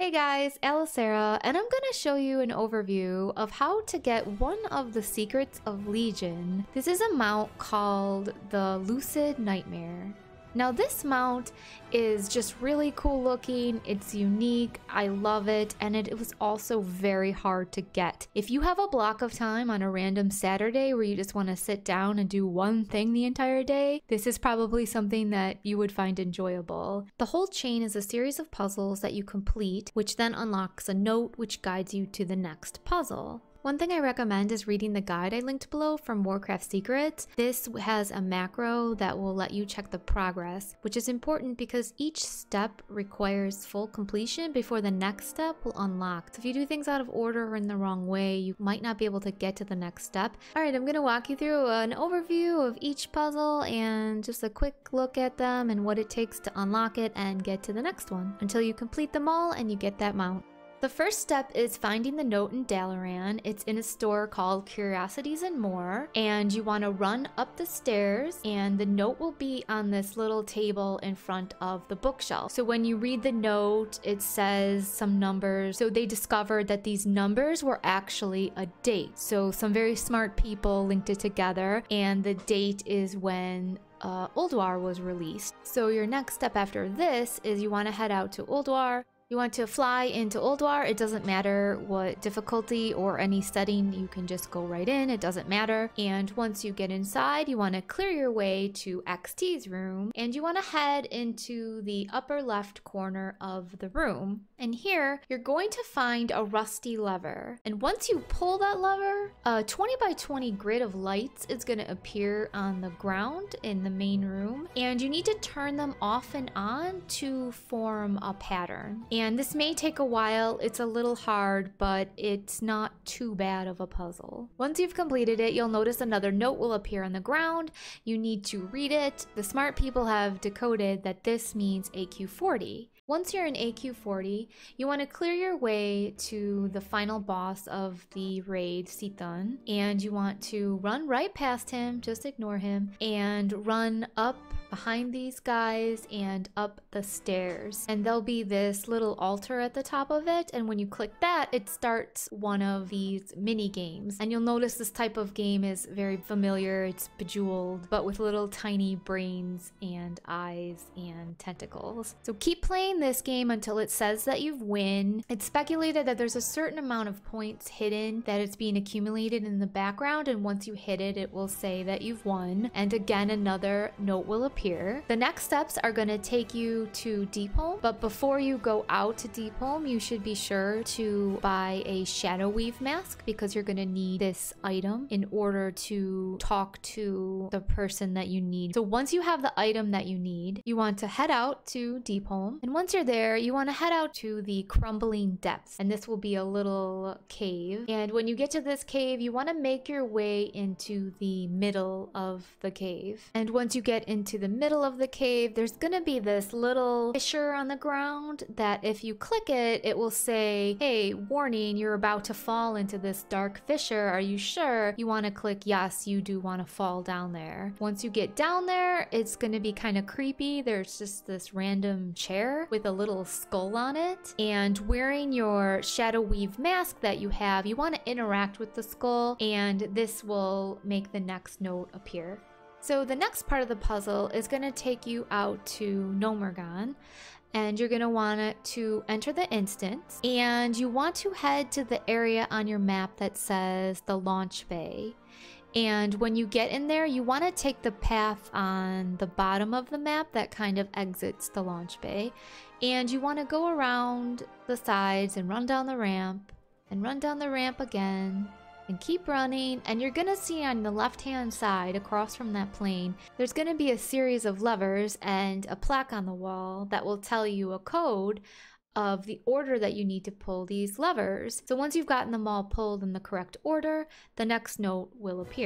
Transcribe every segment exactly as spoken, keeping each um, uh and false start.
Hey guys, Alisera, and I'm gonna show you an overview of how to get one of the secrets of Legion. This is a mount called the Lucid Nightmare. Now this mount is just really cool looking, it's unique, I love it, and it, it was also very hard to get. If you have a block of time on a random Saturday where you just want to sit down and do one thing the entire day, this is probably something that you would find enjoyable. The whole chain is a series of puzzles that you complete, which then unlocks a note which guides you to the next puzzle. One thing I recommend is reading the guide I linked below from Warcraft Secrets. This has a macro that will let you check the progress, which is important because each step requires full completion before the next step will unlock. So if you do things out of order or in the wrong way, you might not be able to get to the next step. Alright, I'm going to walk you through an overview of each puzzle and just a quick look at them and what it takes to unlock it and get to the next one until you complete them all and you get that mount. The first step is finding the note in Dalaran. It's in a store called Curiosities and More, and you want to run up the stairs and the note will be on this little table in front of the bookshelf. So when you read the note, it says some numbers. So they discovered that these numbers were actually a date. So some very smart people linked it together, and the date is when uh, Ulduar was released. So your next step after this is you want to head out to Ulduar. You want to fly into Ulduar. It doesn't matter what difficulty or any setting, you can just go right in, it doesn't matter. And once you get inside, you want to clear your way to X T's room, and you want to head into the upper left corner of the room. And here, you're going to find a rusty lever. And once you pull that lever, a twenty by twenty grid of lights is going to appear on the ground in the main room, and you need to turn them off and on to form a pattern. And this may take a while, it's a little hard, but it's not too bad of a puzzle. Once you've completed it, you'll notice another note will appear on the ground. You need to read it. The smart people have decoded that this means A Q forty. Once you're in A Q forty, you want to clear your way to the final boss of the raid, Sithun, and you want to run right past him, just ignore him, and run up behind these guys and up the stairs. And there'll be this little altar at the top of it, and when you click that, it starts one of these mini games. And you'll notice this type of game is very familiar. It's Bejeweled, but with little tiny brains and eyes and tentacles. So keep playing this game until it says that you've win. It's speculated that there's a certain amount of points hidden that it's being accumulated in the background, and once you hit it, it will say that you've won. And again, another note will appear. The next steps are going to take you to Deepholm, but before you go out to Deepholm, you should be sure to buy a Shadow Weave mask because you're going to need this item in order to talk to the person that you need. So once you have the item that you need, you want to head out to Deepholm, and once you're there, you want to head out to the Crumbling Depths, and this will be a little cave. And when you get to this cave, you want to make your way into the middle of the cave. And once you get into the middle of the cave, there's gonna be this little fissure on the ground that if you click it, it will say, hey, warning, you're about to fall into this dark fissure. Are you sure? You want to click yes, you do want to fall down there. Once you get down there, it's gonna be kind of creepy. There's just this random chair with a little skull on it, and wearing your Shadow Weave mask that you have, you want to interact with the skull, and this will make the next note appear. So the next part of the puzzle is going to take you out to Nomergon, and you're going to want to enter the instance, and you want to head to the area on your map that says the launch bay. And when you get in there, you want to take the path on the bottom of the map that kind of exits the launch bay, and you want to go around the sides and run down the ramp and run down the ramp again and keep running, and you're gonna see on the left hand side across from that plane, there's gonna be a series of levers and a plaque on the wall that will tell you a code of the order that you need to pull these levers. So once you've gotten them all pulled in the correct order, the next note will appear.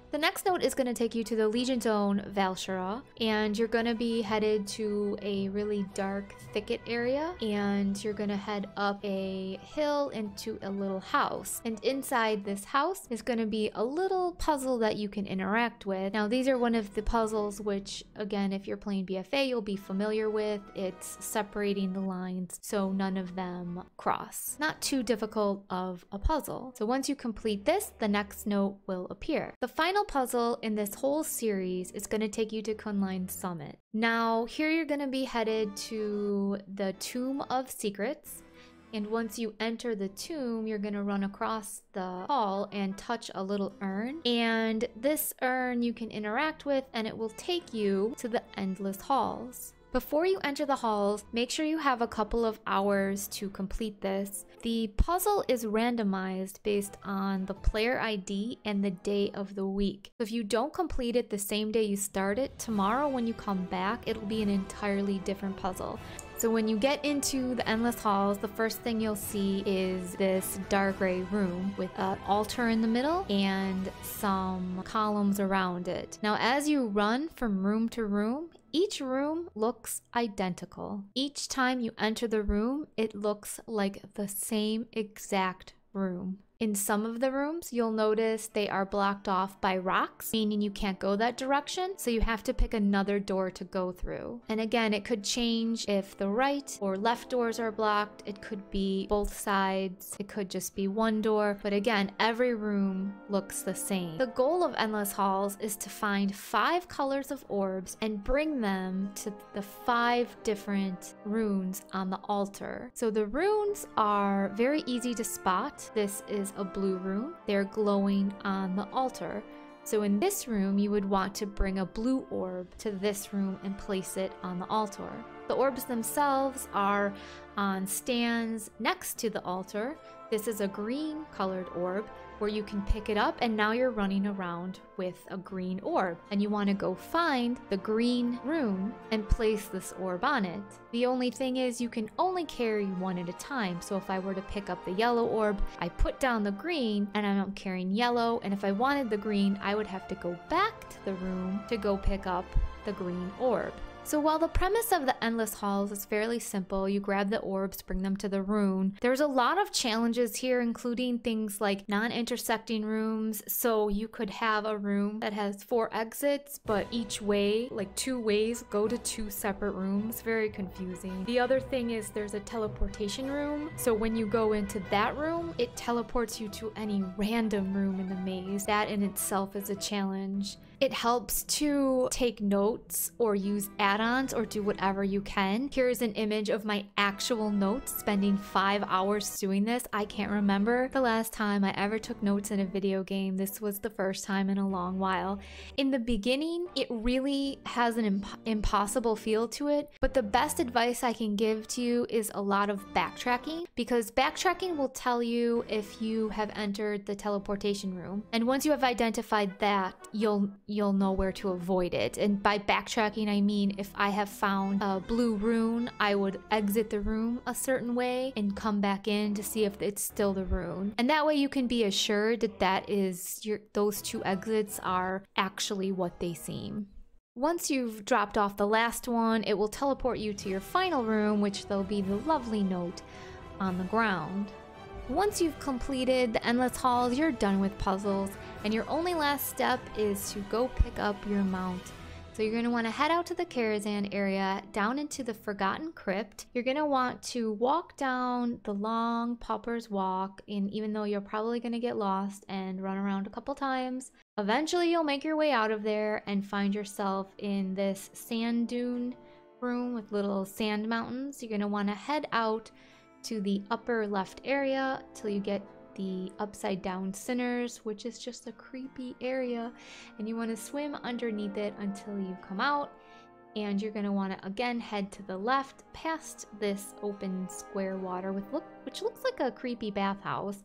The next note is going to take you to the Legion Zone Val'sharah, and you're going to be headed to a really dark thicket area, and you're going to head up a hill into a little house. And inside this house is going to be a little puzzle that you can interact with. Now, these are one of the puzzles which, again, if you're playing B F A, you'll be familiar with. It's separating the lines so none of them cross. Not too difficult of a puzzle. So once you complete this, the next note will appear. The final puzzle in this whole series is going to take you to Kunlun Summit. Now, here you're going to be headed to the Tomb of Secrets. And once you enter the tomb, you're going to run across the hall and touch a little urn. And this urn you can interact with, and it will take you to the endless halls. Before you enter the halls, make sure you have a couple of hours to complete this. The puzzle is randomized based on the player I D and the day of the week. So if you don't complete it the same day you start it, tomorrow when you come back, it'll be an entirely different puzzle. So when you get into the Endless Halls, the first thing you'll see is this dark gray room with an altar in the middle and some columns around it. Now, as you run from room to room, each room looks identical. Each time you enter the room, it looks like the same exact room. In some of the rooms, you'll notice they are blocked off by rocks, meaning you can't go that direction, so you have to pick another door to go through. And again, it could change if the right or left doors are blocked. It could be both sides. It could just be one door. But again, every room looks the same. The goal of Endless Halls is to find five colors of orbs and bring them to the five different runes on the altar. So the runes are very easy to spot. This is a blue rune. They're glowing on the altar. So in this room, you would want to bring a blue orb to this room and place it on the altar. The orbs themselves are on stands next to the altar. This is a green colored orb where you can pick it up, and now you're running around with a green orb. And you want to go find the green rune and place this orb on it. The only thing is you can only carry one at a time. So if I were to pick up the yellow orb, I put down the green and I'm carrying yellow. And if I wanted the green, I would have to go back to the room to go pick up the green orb. So while the premise of the Endless Halls is fairly simple, you grab the orbs, bring them to the rune, there's a lot of challenges here, including things like non-intersecting rooms. So you could have a room that has four exits, but each way, like two ways, go to two separate rooms. Very confusing. The other thing is there's a teleportation room. So when you go into that room, it teleports you to any random room in the maze. That in itself is a challenge. It helps to take notes or use add-ons or do whatever you can. Here's an image of my actual notes, spending five hours doing this. I can't remember the last time I ever took notes in a video game. This was the first time in a long while. In the beginning, it really has an imp impossible feel to it, but the best advice I can give to you is a lot of backtracking, because backtracking will tell you if you have entered the teleportation room. And once you have identified that, you'll you'll know where to avoid it. And by backtracking, I mean if I have found a blue rune, I would exit the room a certain way and come back in to see if it's still the rune. And that way you can be assured that that is your those two exits are actually what they seem. Once you've dropped off the last one, it will teleport you to your final room, which there'll be the lovely note on the ground. Once you've completed the Endless Halls, you're done with puzzles, and your only last step is to go pick up your mount. So you're going to want to head out to the Karazhan area, down into the Forgotten Crypt. You're going to want to walk down the long Pauper's Walk, and even though you're probably going to get lost and run around a couple times, eventually you'll make your way out of there and find yourself in this sand dune room with little sand mountains. You're going to want to head out to the upper left area till you get the upside down sinners, which is just a creepy area, and you want to swim underneath it until you come out. And you're going to want to again head to the left past this open square water with look which looks like a creepy bathhouse,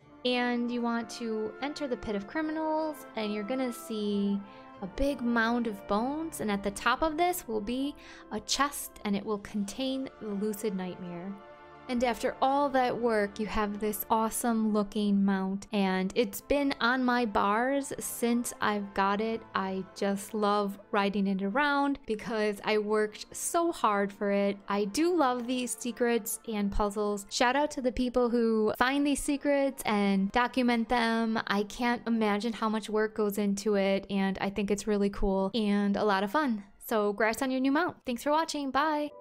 and you want to enter the Pit of Criminals, and you're going to see a big mound of bones, and at the top of this will be a chest, and it will contain the Lucid Nightmare. And after all that work, you have this awesome looking mount, and it's been on my bars since I've got it. I just love riding it around because I worked so hard for it. I do love these secrets and puzzles. Shout out to the people who find these secrets and document them. I can't imagine how much work goes into it, and I think it's really cool and a lot of fun. So congrats on your new mount. Thanks for watching. Bye.